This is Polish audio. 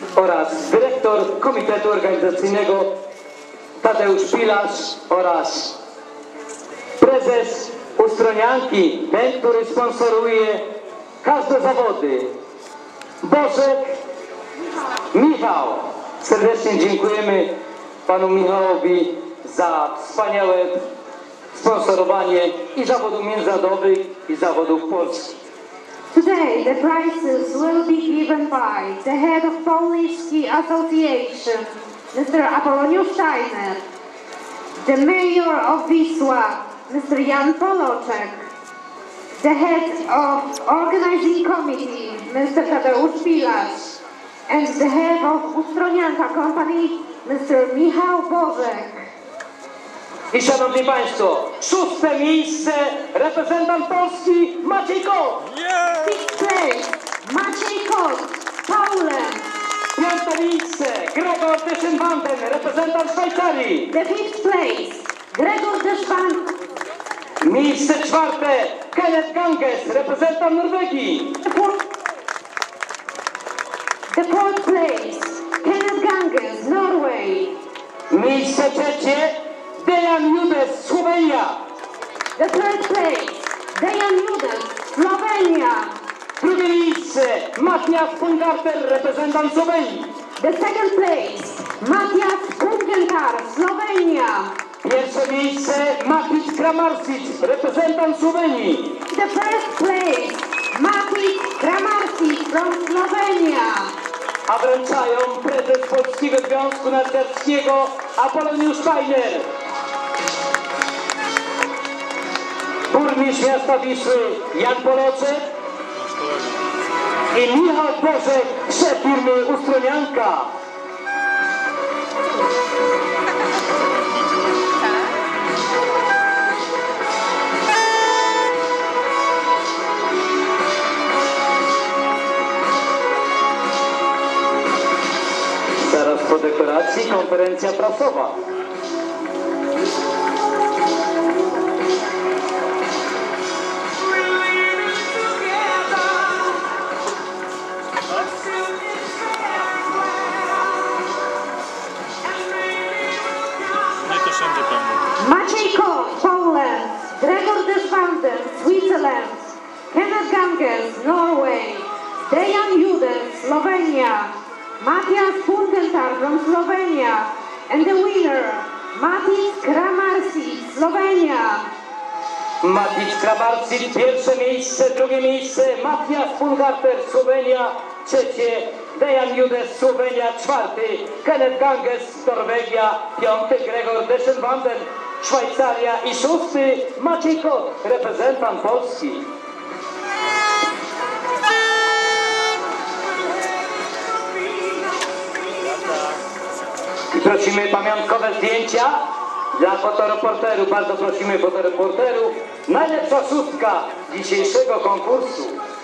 oraz dyrektor Komitetu Organizacyjnego Tadeusz Pilarz oraz prezes Ustronianki, ten, który sponsoruje każde zawody, Bożek Michał. Serdecznie dziękujemy panu Michałowi za wspaniałe sponsorowanie i zawodów międzynarodowych, i zawodów polskich. Today, the prizes will be given by the head of Polish Ski Association, Mr. Apoloniusz Steiner, the mayor of Wisła, Mr. Jan Poloczek, the head of organizing committee, Mr. Tadeusz Pilarz, and the head of Ustronianka company, Mr. Michał Bożek. I szanowni państwo, 6. miejsce reprezentant Polski Maciej Kot. Fifth place, Maciej Kot, Poland. 5. miejsce Gregor Deschenwanden, reprezentant Szwajcarii. The fifth place, Gregor Deschenwanden. Miejsce 4. Kenneth Ganges, reprezentant Norwegii. The fourth place, Kenneth Ganges, Norway. Miejsce 3. Dejan Judes, Słowenia. The third place, Dejan Judes, Slovenia. 2. miejsce Matthias Pungarter, reprezentant Słowenii. The second place, Matthias Pungentar, Slovenia. 1. miejsce Matic Kramarsic, reprezentant Słowenii. The first place, Matic Kramarsic from Slovenia. A wręczają prezes Polskiego Związku Narciarskiego Apoloniusz Steiner. Burmistrz miasta Wisły Jan Poloczek i Michał Bożek, szef firmy Ustronianka. Zaraz po dekoracji konferencja prasowa. Maciej Kot, Poland. Gregor Deschenwanden, Switzerland. Kenneth Ganges, Norway. Dejan Judes, Slovenia. Matthias Pungentar from Slovenia. And the winner, Matic Kramarsic, Slovenia. Matic Kramarsic, 1. miejsce, 2. miejsce Matthias Pungarter, Słowenia, 3. Dejan Judes, Słowenia, 4. Kenneth Ganges, Norwegia, 5. Gregor Deschenwanden, Szwajcaria i 6. Maciej Kot, reprezentant Polski. I prosimy pamiątkowe zdjęcia dla fotoreporterów. Bardzo prosimy fotoreporterów. Najlepsza 6. dzisiejszego konkursu.